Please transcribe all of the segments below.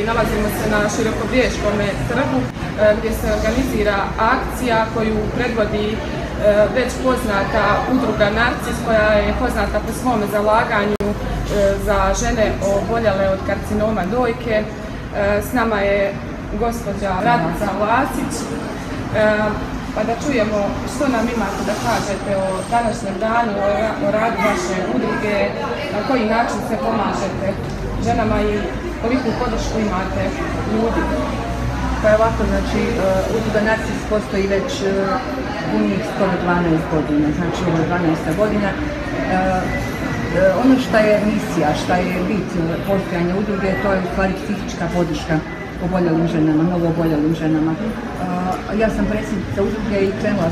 nalazimo se na Širokobriješkom trgu gdje se organizira akcija koju predvodi već poznata udruga Narcis koja je poznata po svome zalaganju za žene oboljele od karcinoma dojke. S nama je gospođa Radnica Vlasić, pa da čujemo što nam imate da kažete o današnjem danu, o radu vaše udruge, na koji način se pomažete ženama i koliku podršku imate ljudi. Pa je ovako, znači, udruga Narcis postoji već punih skoro 12 godina, znači ovo je 12. godina. Ono što je misija, što je bit postojanja udruge, to je u stvari psihička podrška oboljelim ženama, novo oboljelim ženama. Ja sam predsjednica udruge i krenula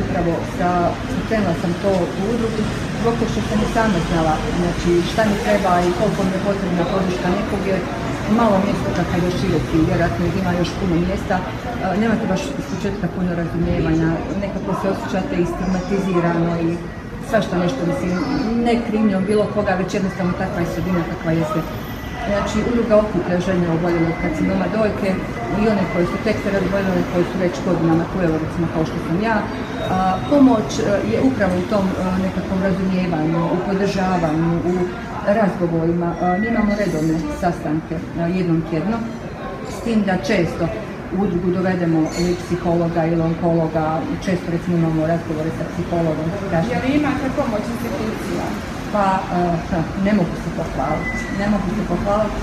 sam to u udrugu zbog što sam i sama znala, znači šta mi treba i koliko mi je potrebna podrška nekog, jer malo mjesto kako je široki, vjerojatno ima još puno mjesta, nemate baš iz početka puno razumijevanja, nekako se osjećate i stigmatizirano i svašta nešto, mislim, ne krivnjom bilo koga, već jednostavno takva je sredina kakva jeste. Znači, udruga okuplja žene oboljele od karcinoma dojke i one koje su tek sad oboljele, koje su već godinama tu, evo recimo kao što sam ja. Pomoć je upravo u tom nekakvom razumijevanju, u podržavanju, u razgovorima. Mi imamo redovne sastanke jednom tjedno, s tim da često u udrugu dovedemo ili psihologa ili onkologa, često recimo imamo razgovore sa psihologom. Je li imate pomoć institucija? Pa ne mogu se pohvaliti,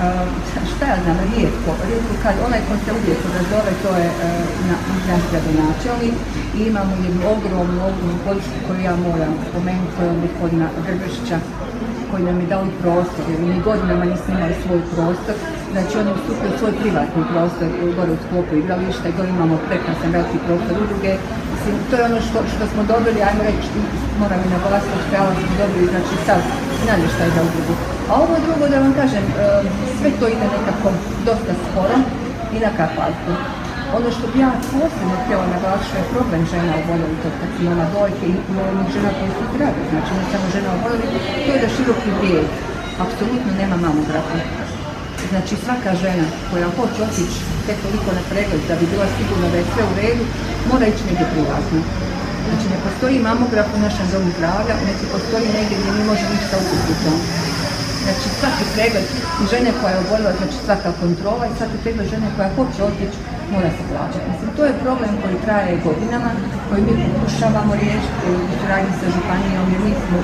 šta ja znam, rijetko kad onaj ko se uvijek odazove, to je naš gradonačelnik i imamo jednu ogromnu podršku koju ja moram spomenuti, to je od gospodina Grbešića, koji nam je dali prostor, jer mi godinama nismo imali svoj prostor, znači on je ustupio svoj privatni prostor gore u sklopu igrališta i gore imamo prekrasan veliki prostor udruge. Mislim, to je ono što smo dobili, ajmo reći, moram i naglasiti, što smo dobili, znači sav namještaj za udrugu. A ovo drugo, da vam kažem, sve to ide nekako dosta sporo i na kapaljku. Ono što bi ja posebno htjela naglasiti što je problem žena oboljelih od karcinoma dojke i onih žena koji su zdrave, znači ne samo žena oboljelih, to je da široki bijeg apsolutno nema mamografa. Znači svaka žena koja hoće otići tek toliko na pregled da bi bila sigurna da je sve u redu, mora ići negdje privatno. Znači ne postoji mamograf u našem domu zdravlja, niti postoji negdje gdje mi može ništa uputiti. Znači svaki pregled žene koja je oboljela, znači svaka kontrola i svaki pregled žene koja hoće otići mora se plaćati. Mislim, to je problem koji traje godinama, koji mi pokušavamo riješiti u suradnji sa županijom, jer mi smo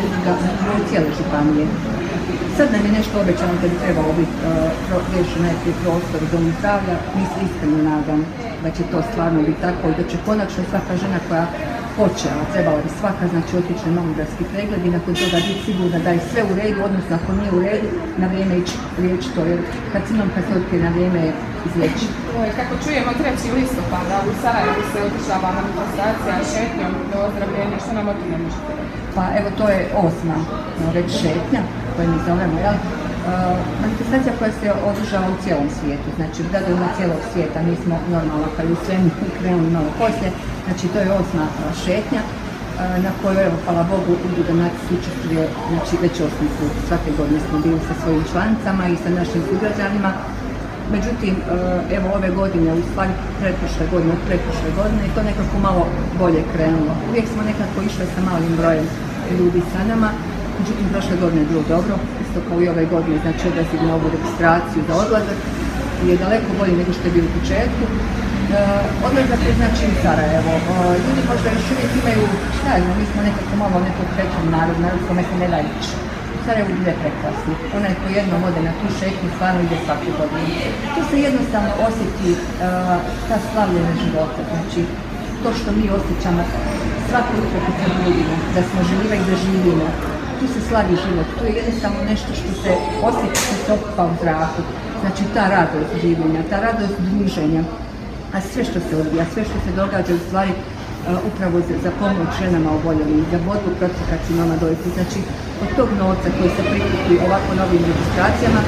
u cijele županije. Sad nam je nešto obećano da bi trebalo biti riješeno najprije prostor u domu zdravlja. Mi se iskreno nadam da će to stvarno biti tako i da će konačno svaka žena koja hoće, a trebala bi svaka, znači otići na mamografski pregled i nakon toga biti sigurna da je sve u redu, odnosno ako nije u redu, na vrijeme ići liječiti to, jer karcinom kad se otkrije na vrijeme je izliječi. Kako čujemo 3. listopada u Sarajevu se održava manifestacija šetnjom do ozdravljenja, što nam o tome možete reći? Pa evo to je 8. već šetnja koju mi zovemo, jel? Manifestacija koja se održava u cijelom svijetu, znači gradovima cijelog svijeta, mi smo normalno kad u svemu krenuli malo poslije, znači to je 8. šetnja na kojoj, evo, hvala Bogu, udruga Narcis učestvuje, znači već 8. put, svake godine smo bili sa svojim članicama i sa našim sugrađanima. Međutim, evo ove godine, u stvari pretprošle godine, je to nekako malo bolje krenulo. Uvijek smo nekako išli sa malim brojem ljudi sa nama, međutim prošle godine je bilo dobro, isto kao i ove godine, znači odaziv na ovu registraciju za odlazak je daleko bolji nego što je bilo u početku. Odlazak je znači u Sarajevo. Ljudi možda još uvijek imaju, šta je, mi smo nekako malo nekog trećeg narod kome se ne da ići. Sarajevo ide prekrasno. Onaj ko jednom ode na tu šetnju, stvarno ide svake godine. Tu se jednostavno osjeti ta slavljena života, znači to što mi osjećamo svako jutro kad se budimo, da smo žive i da živimo. Tu se slavi život, tu je jednostavno nešto što se osjeti, što se okupa u zraku. Znači ta radost življenja, ta radost druženja, a sve što se odvija, sve što se događa u stvari upravo za pomoć ženama oboljelim, za borbu protiv karcinoma dojke. Znači od tog novca koji se prikupi ovako novim registracijama,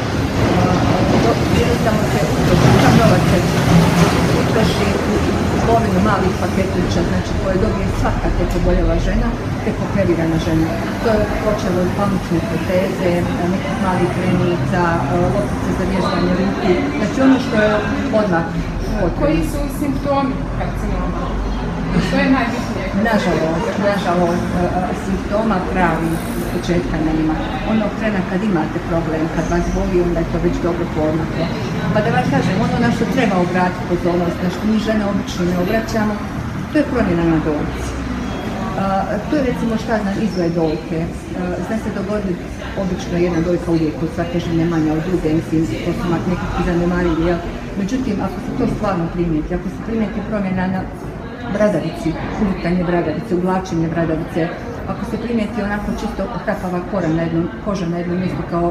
jednostavno se novac se utroši u kupovinu malih paketića, znači koje dobije sva dok oboljela žena, tek operirana žena. To je počelo od pamučne proteze, nekih malih renica, loptice za vježbanje ruku, znači ono što je odmah potrebno. Koji su simptomi karcinoma? Što je najbitnije? Nažalost, simptoma pravi iz početka nema. Onog trena kad imate problem, kad vas boli, onda je to već dobro poznato. Pa da vam kažem, ono na što treba obratiti pozornost, na što mi žene obično ne obraćamo, to je promjena na dojci. To je recimo šta znam izgled dojke. Zna se dogoditi obično jedna dojka uvijek kod svake žene manja od druge, mislim, to su nekakvi zanemarivi, jel? Međutim, ako se to stvarno primijeti, ako se primijeti promjena na bradavici, uvutanje bradavice, uvlačenje bradavice, ako se primijeti onako čisto hrapava koža na jednom mjestu kao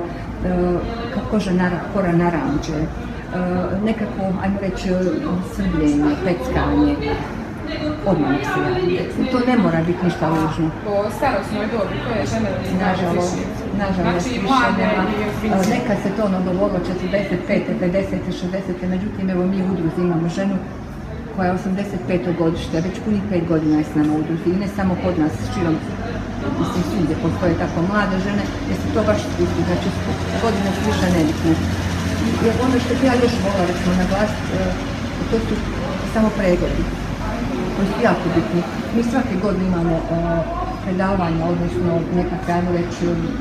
kora naranđe, nekako, ajmo reći, srbljenje, peckanje, odmah se javi. To ne mora biti ništa ružno. Po starosnoj dobi koje žene nažalost, znači i mlade i nekad se to dogodilo 45. 50. 60. Međutim, evo mi u udruzi imamo ženu koja je 85. godište, već punih 5 godina je s nama u udruzi i ne samo kod nas, širom, mislim, svugdje postoje tako mlade žene, jer se to baš spusti, znači godine su više nebitne. Jer ono što bi ja još volila, recimo, naglasiti, to su samo pregledi, koji su jako bitni. Mi svake godine imamo predavanja, odnosno nekakve, ajmo reći,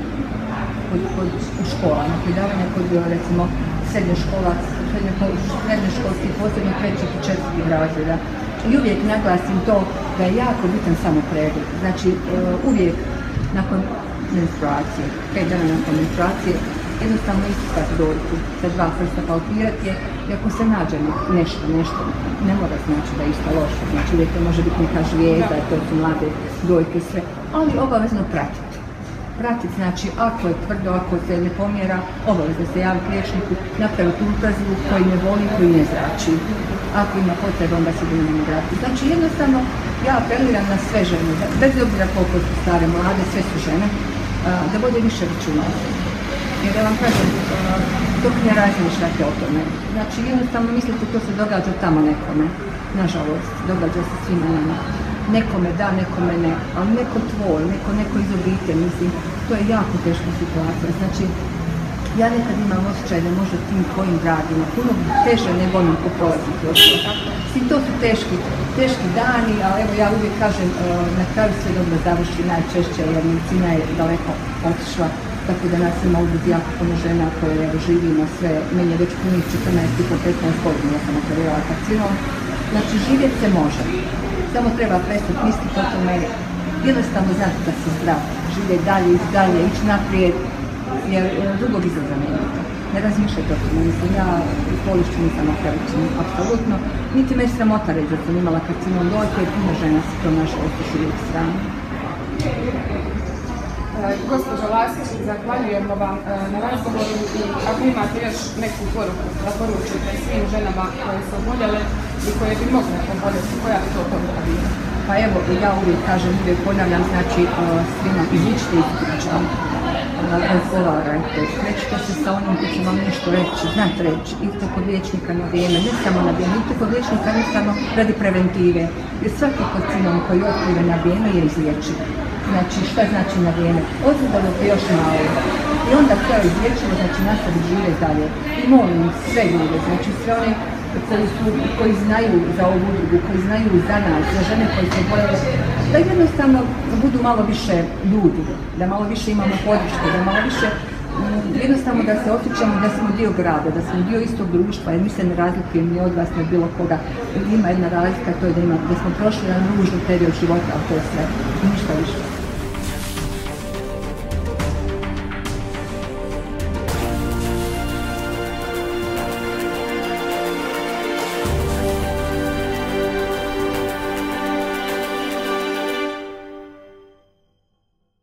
u školama, predavanja kod, recimo, srednjoškolskih, posebno 3. i 4. razreda. I uvijek naglasim to da je jako bitan samo pregled. Znači, uvijek nakon menstruacije, 5 dana nakon menstruacije, jednostavno ispitati dojku sa 2 prsta, palpirati je i ako se nađe nešto, ne mora znači da je isto loše. Znači, uvijek to može biti neka žlijezda, to su mlade dojke, sve, ali obavezno pratiti. Znači, ako je tvrdo, ako se ne pomjera, obavezno se javiti liječniku, napraviti ultrazvuk koji ne boli, koji ne zrači. Ako ima potrebe, onda se demografiti. Znači, jednostavno, ja apeliram na sve žene, bez obzira koliko su stare, mlade, sve su žene, da vode više računa. Jer da vam kažem, dok ne razmišljate o tome. Znači, jednostavno mislite to se događa tamo nekome. Nažalost, događa se svima nama. Nekome da, nekome ne, ali neko tvoj, neko iz obitelji, mislim, to je jako teška situacija. Znači, ja nekad imam osjećaj da možda tim kojim radimo puno teže nego onim ko prolazi kroz to. Mislim, to su teški dani, ali evo ja uvijek kažem, na kraju sve dobro završi najčešće, jer medicina je daleko otišla, tako da nas ima udruzi jako puno žena koje živimo sve, meni je već punih 14 i 15 godina, ja sam operirala karcinom. Znači, živjeti se može. Samo treba prestati misliti o tome, jednostavno znati da se zdrav, živjeti dalje, ići naprijed, jer drugog izlaza nema. Ne razmišljajte o tome, mislim, ja u polišću nisam operačna, apsolutno, niti me je sramota reći da sam imala karcinom dojke, jer puno žena se to nažalost još uvijek strane. Gospođo Lasić, zahvaljujemo vam na razgovoru i ako imate još neku poruku da poručite svim ženama koje su oboljele i koje bi mogle oboljeti, koja bi to poruka bila? Pa evo, ja uvijek kažem, uvijek ponavljam, znači svima izličite ispričam, razgovarajte, srećite se sa onim koji će vam nešto reći, znate reći, idite kod liječnika na vrijeme, ne samo na vrijeme, idite kod liječnika ne samo radi preventive, jer svaki karcinom koji je otkriven na vrijeme je izliječiv. Znači, šta znači na vrijeme? Odzada dok je još malo. I onda to je izliječeno, znači nastaviti živjeti dalje. I molim sve ljude, znači sve one koji znaju za ovu udrugu, koji znaju za nas, za žene koje se oboljele, da jednostavno budu malo više ljudi, da malo više imamo podrške, da malo više jednostavno da se osjećamo da smo dio grada, da smo dio istog društva, jer mi se ne razlikujemo ni od vas, ni od bilo koga. Ima jedna razlika, to je da smo prošli jedan ružni period života, ali to je sve i ništa više.